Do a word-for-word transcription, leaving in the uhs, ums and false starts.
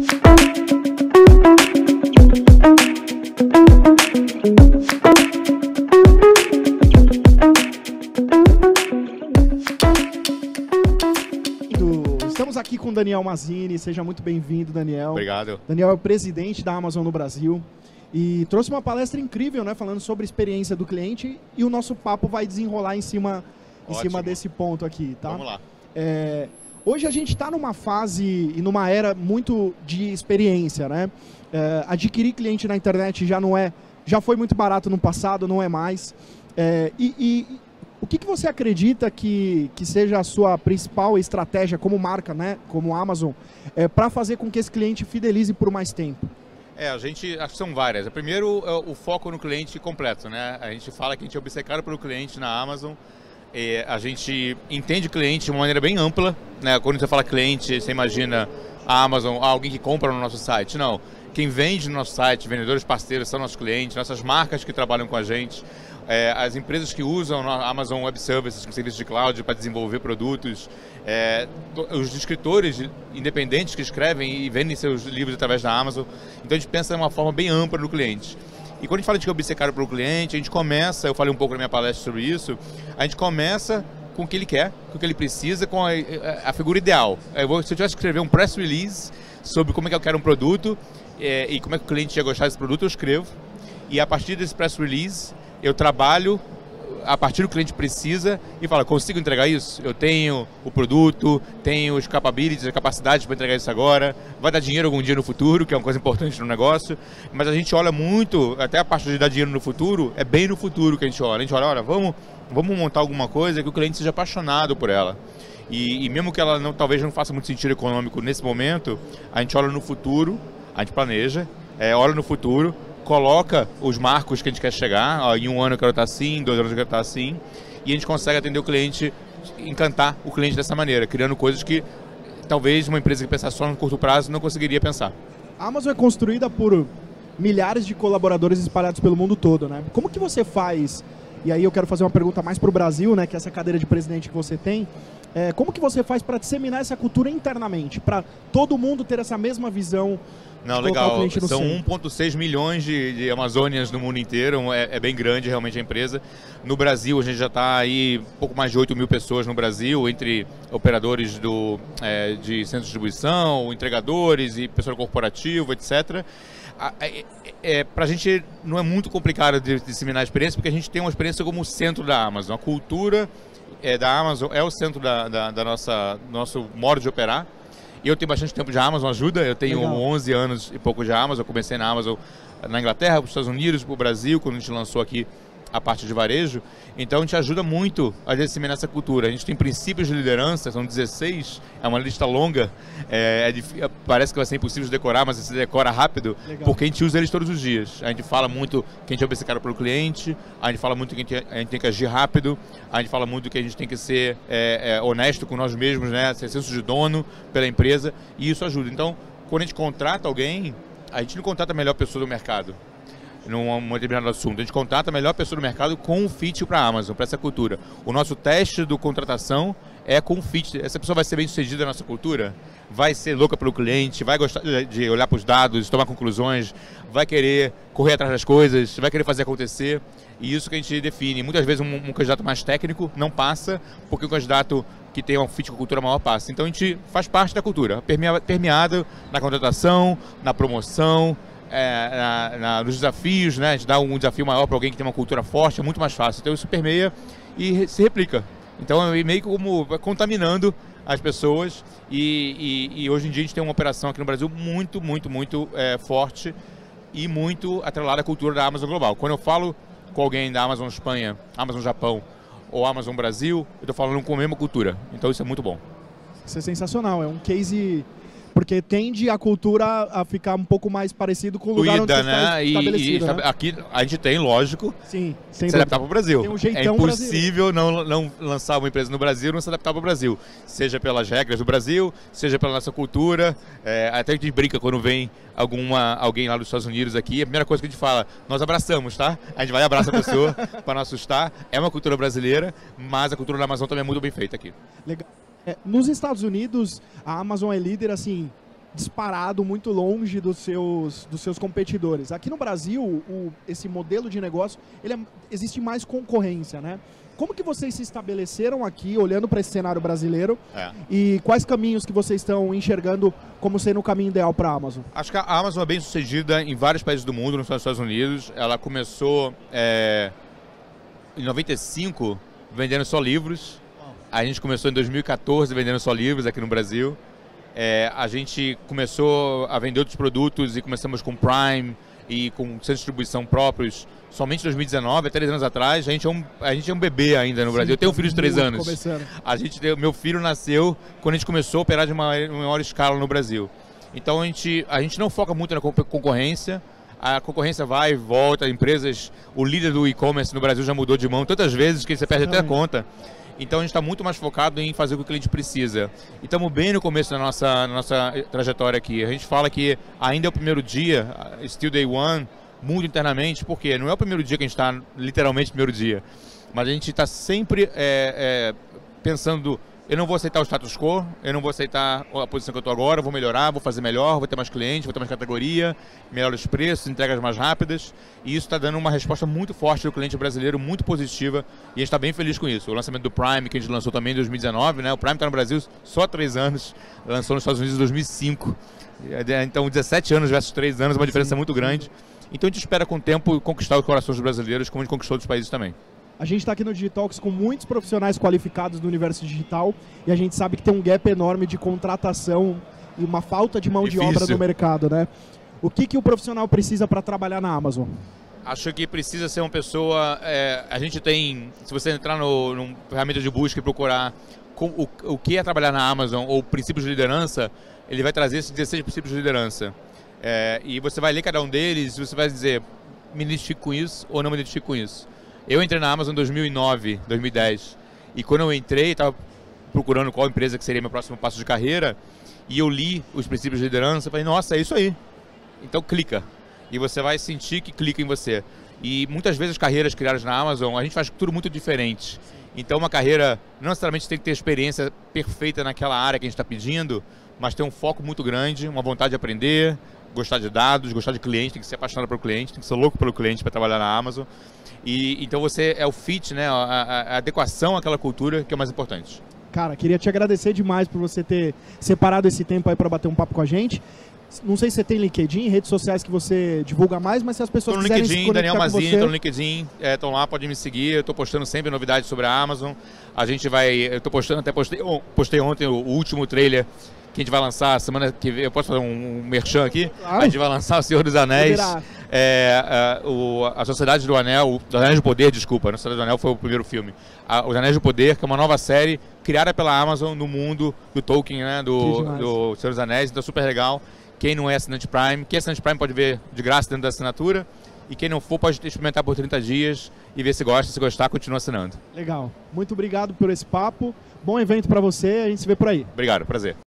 Estamos aqui com o Daniel Mazzini, seja muito bem-vindo, Daniel. Obrigado. Daniel é o presidente da Amazon no Brasil e trouxe uma palestra incrível, né, falando sobre a experiência do cliente, e o nosso papo vai desenrolar em cima, em cima desse ponto aqui, tá? Vamos lá. É, hoje a gente está numa fase e numa era muito de experiência, né? É, adquirir cliente na internet já não é, já foi muito barato no passado, não é mais. É, e, e o que, que você acredita que, que seja a sua principal estratégia como marca, né, como Amazon, é, para fazer com que esse cliente fidelize por mais tempo? É, a gente, acho que são várias. Primeiro, é o foco no cliente completo, né? A gente fala que a gente é obcecado pelo cliente na Amazon. É, a gente entende o cliente de uma maneira bem ampla, né? Quando você fala cliente, você imagina a Amazon, alguém que compra no nosso site. Não, quem vende no nosso site, vendedores parceiros são nossos clientes, nossas marcas que trabalham com a gente. É, as empresas que usam a Amazon Web Services, com serviços de cloud para desenvolver produtos, é, os escritores independentes que escrevem e vendem seus livros através da Amazon. Então a gente pensa de uma forma bem ampla no cliente. E quando a gente fala de que é obcecado para o cliente, a gente começa, eu falei um pouco na minha palestra sobre isso, a gente começa com o que ele quer, com o que ele precisa, com a, a, a figura ideal. Eu vou, se eu tivesse que escrever um press release sobre como é que eu quero um produto é, e como é que o cliente ia gostar desse produto, eu escrevo. E a partir desse press release, eu trabalho a partir do que o cliente precisa e fala, consigo entregar isso? Eu tenho o produto, tenho os capabilities, as capacidades para entregar isso agora, vai dar dinheiro algum dia no futuro, que é uma coisa importante no negócio, mas a gente olha muito, até a parte de dar dinheiro no futuro, é bem no futuro que a gente olha. A gente olha, olha, vamos, vamos montar alguma coisa que o cliente seja apaixonado por ela. E, e mesmo que ela não, talvez não faça muito sentido econômico nesse momento, a gente olha no futuro, a gente planeja, é, olha no futuro, coloca os marcos que a gente quer chegar, ó, em um ano eu quero estar assim, em dois anos eu quero estar assim, e a gente consegue atender o cliente, encantar o cliente dessa maneira, criando coisas que talvez uma empresa que pensasse só no curto prazo não conseguiria pensar. A Amazon é construída por milhares de colaboradores espalhados pelo mundo todo, né? Como que você faz, e aí eu quero fazer uma pergunta mais para o Brasil, né, que é essa cadeira de presidente que você tem, é, como que você faz para disseminar essa cultura internamente, para todo mundo ter essa mesma visão? Não, legal. São um vírgula seis milhões de, de Amazônias no mundo inteiro, é, é bem grande realmente a empresa. No Brasil, a gente já está aí um pouco mais de oito mil pessoas no Brasil, entre operadores do, é, de centro de distribuição, entregadores e pessoal corporativo, etcétera. É, é, para a gente não é muito complicado de disseminar a experiência, porque a gente tem uma experiência como o centro da Amazon. A cultura é, da Amazon é o centro da, da, da nossa, do nosso modo de operar. E eu tenho bastante tempo de Amazon, ajuda, eu tenho Legal. onze anos e pouco de Amazon, eu comecei na Amazon na Inglaterra, para os Estados Unidos, para o Brasil, quando a gente lançou aqui a parte de varejo. Então a gente ajuda muito a disseminar essa cultura. A gente tem princípios de liderança, são dezesseis, é uma lista longa, é, é difícil, parece que vai ser impossível de decorar, mas você decora rápido, Legal. Porque a gente usa eles todos os dias. A gente fala muito que a gente é obcecado pelo cliente, a gente fala muito que a gente, a gente tem que agir rápido, a gente fala muito que a gente tem que ser é, é, honesto com nós mesmos, né? Ser senso de dono pela empresa, e isso ajuda. Então, quando a gente contrata alguém, a gente não contrata a melhor pessoa do mercado num determinado assunto. A gente contrata a melhor pessoa do mercado com um fit para a Amazon, para essa cultura. O nosso teste do contratação é com um fit. Essa pessoa vai ser bem sucedida na nossa cultura? Vai ser louca pelo cliente? Vai gostar de olhar para os dados, tomar conclusões? Vai querer correr atrás das coisas? Vai querer fazer acontecer? E isso que a gente define. Muitas vezes um, um candidato mais técnico não passa, porque o candidato que tem um fit com a cultura maior passa. Então a gente faz parte da cultura, permeado na contratação, na promoção, É, na, na, nos desafios, né? A gente dá um desafio maior para alguém que tem uma cultura forte, é muito mais fácil. Então isso permeia e se replica. Então é meio que como contaminando as pessoas e, e, e hoje em dia a gente tem uma operação aqui no Brasil muito, muito, muito é, forte e muito atrelada à cultura da Amazon Global. Quando eu falo com alguém da Amazon Espanha, Amazon Japão ou Amazon Brasil, eu estou falando com a mesma cultura. Então isso é muito bom. Isso é sensacional, é um case... Porque tende a cultura a ficar um pouco mais parecido com o lugar Cuida, onde você né? está estabelecido, e, e, né? Aqui a gente tem, lógico, Sim, se adaptar para o Brasil. Tem um é impossível não, não lançar uma empresa no Brasil e não se adaptar para o Brasil. Seja pelas regras do Brasil, seja pela nossa cultura. É, até a gente brinca quando vem alguma, alguém lá dos Estados Unidos aqui. A primeira coisa que a gente fala, nós abraçamos, tá? A gente vai e abraça a pessoa para não assustar. É uma cultura brasileira, mas a cultura da Amazon também é muito bem feita aqui. Legal. É, nos Estados Unidos, a Amazon é líder, assim, disparado, muito longe dos seus, dos seus competidores. Aqui no Brasil, o, esse modelo de negócio, ele é, existe mais concorrência, né? Como que vocês se estabeleceram aqui, olhando para esse cenário brasileiro, é. e quais caminhos que vocês estão enxergando como sendo o caminho ideal para a Amazon? Acho que a Amazon é bem sucedida em vários países do mundo, nos Estados Unidos. Ela começou é, em noventa e cinco vendendo só livros. A gente começou em dois mil e quatorze vendendo só livros aqui no Brasil. É, a gente começou a vender outros produtos e começamos com Prime e com centros de distribuição próprios somente em dois mil e dezenove, há três anos atrás. A gente é um, a gente é um bebê ainda no Brasil. Sim, eu tenho um filho de três anos. Começando. A gente, meu filho nasceu quando a gente começou a operar de uma maior escala no Brasil. Então a gente, a gente não foca muito na concorrência. A concorrência vai e volta, empresas, o líder do e-commerce no Brasil já mudou de mão tantas vezes que você perde até a conta. Então a gente está muito mais focado em fazer o que o cliente precisa. E estamos bem no começo da nossa, na nossa trajetória aqui. A gente fala que ainda é o primeiro dia, still day one, muito internamente, porque não é o primeiro dia que a gente está, literalmente o primeiro dia. Mas a gente está sempre é, é, pensando, eu não vou aceitar o status quo, eu não vou aceitar a posição que eu estou agora, eu vou melhorar, vou fazer melhor, vou ter mais clientes, vou ter mais categoria, melhores preços, entregas mais rápidas. E isso está dando uma resposta muito forte do cliente brasileiro, muito positiva, e a gente está bem feliz com isso. O lançamento do Prime, que a gente lançou também em dois mil e dezenove, né? O Prime está no Brasil só há três anos, lançou nos Estados Unidos em dois mil e cinco. Então, dezessete anos versus três anos, uma diferença muito grande. Então, a gente espera com o tempo conquistar os corações dos brasileiros, como a gente conquistou outros países também. A gente está aqui no Digitalks com muitos profissionais qualificados do universo digital e a gente sabe que tem um gap enorme de contratação e uma falta de mão Difícil. de obra no mercado, né? O que, que o profissional precisa para trabalhar na Amazon? Acho que precisa ser uma pessoa... É, a gente tem... Se você entrar no, no ferramenta de busca e procurar com, o, o que é trabalhar na Amazon ou princípios de liderança, ele vai trazer esses dezesseis princípios de liderança. É, e você vai ler cada um deles e você vai dizer, me identifico com isso ou não me identifico com isso. Eu entrei na Amazon em dois mil e nove, dois mil e dez, e quando eu entrei, estava procurando qual empresa que seria meu próximo passo de carreira, e eu li os princípios de liderança e falei, nossa, é isso aí. Então clica, e você vai sentir que clica em você. E muitas vezes as carreiras criadas na Amazon, a gente faz tudo muito diferente. Então uma carreira, não necessariamente tem que ter experiência perfeita naquela área que a gente está pedindo, mas tem um foco muito grande, uma vontade de aprender, gostar de dados, gostar de cliente, tem que ser apaixonado pelo cliente, tem que ser louco pelo cliente para trabalhar na Amazon. E então você é o fit, né, a, a, a adequação àquela cultura que é o mais importante. Cara, queria te agradecer demais por você ter separado esse tempo aí para bater um papo com a gente. Não sei se você tem LinkedIn, redes sociais que você divulga mais, mas se as pessoas tô no quiserem LinkedIn, se Daniel Mazini, você... tô no LinkedIn, estão é, lá, podem me seguir, eu tô postando sempre novidades sobre a Amazon. A gente vai, eu tô postando, até postei, postei ontem o, o último trailer que a gente vai lançar semana que vem. Eu posso fazer um, um merchan aqui? Claro. A gente vai lançar O Senhor dos Anéis, é, é, o, a Sociedade do Anel, o Os Anéis do Poder, desculpa, a Sociedade do Anel foi o primeiro filme. A, Os Anéis do Poder, que é uma nova série criada pela Amazon no mundo do Tolkien, né, do, do Senhor dos Anéis, então super legal. Quem não é assinante Prime, quem é assinante Prime pode ver de graça dentro da assinatura. E quem não for pode experimentar por trinta dias e ver se gosta, se gostar, continua assinando. Legal. Muito obrigado por esse papo. Bom evento para você, a gente se vê por aí. Obrigado, prazer.